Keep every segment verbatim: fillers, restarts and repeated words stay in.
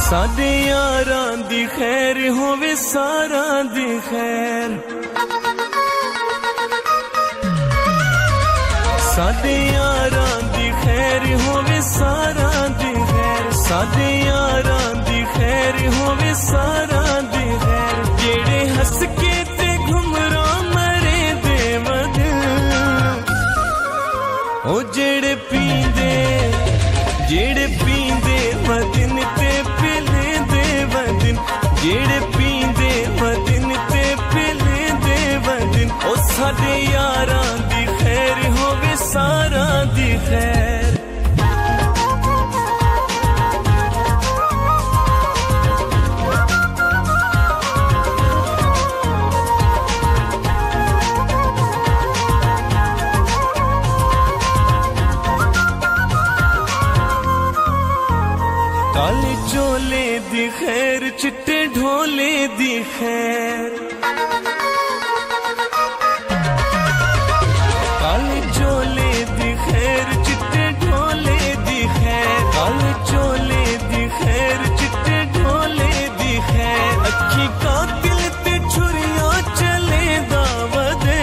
साडे यारां दी खैर होवे सारां दी खैर, साडे यारां दी खैर होवे सारां दी खैर, साडे यारां दी खैर होवे सारां दी खैर। जेड़े हस के ते घुमरा मरे दे वदिन, ओ जेड़े पींदे जेड़े पींदे वदिन ते पिले दे वदिन, जेड़े पींदे वदिन ते पिले दे वदिन। ओ साडे यारां दी खैर होवे सारां दी खैर। काले चोले दी खैर चिट्टे ढोले दी खैर, काले चोले दी खैर चिट्टे ढोले दी खैर, काले चोले दी खैर चिट्टे ढोले दी खैर। अखी कातिल ते छुरियां चले दावदे,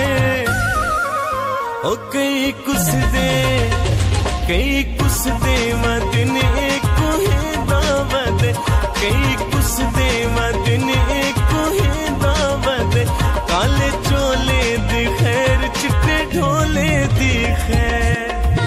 ओ कई कुस दे कई कुस दे वदिन एको ही दावद, कई कुस दे वदिन एको ही दावद। काले चोले दी खैर चिट्टे ढोले दी खैर।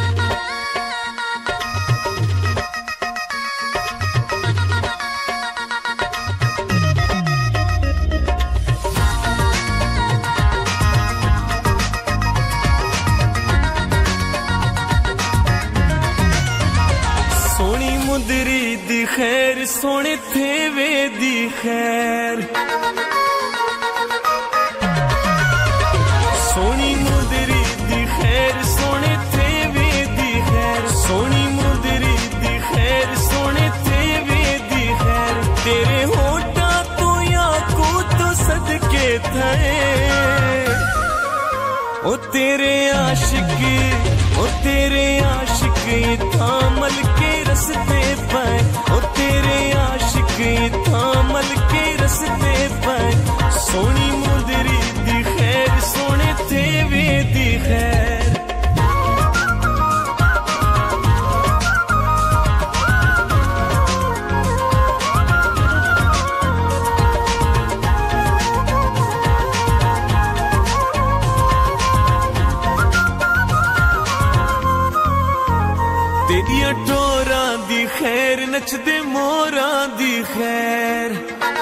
सोनी मुदरी दी खैर सोने थेवे दी खैर, सोनी मुदरी दी खैर सोने थेवे दी खैर, सोनी मुदरी दी खैर सोने थेवे दी खैर। तेरे होठा तो या को तो सदके थे, ओ तेरे आशिक ओ तेरे आशिक थामल के रस्ते पर, ओ तेरे आशिक थामल के रस्ते पर। सोनी मुदरी दी खैर सोने थेवे दी खैर। तेरिया टोरा दी खैर नचदे मोरा दी खैर,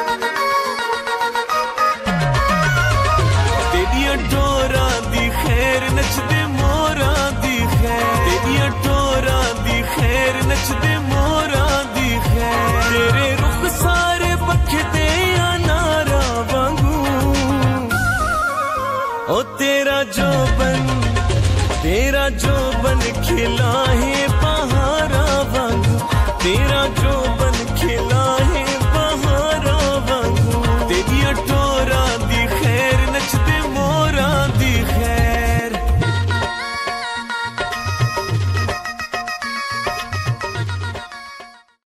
तेरिया टोरा दी खैर नचदे मोरा दी खैर, तेरिया टोरा दी खैर नचदे मोरा दी खैर। तेरे रुख सारे बखदे अनारा वांगू, ओ तेरा जोबन तेरा जोबन खिला है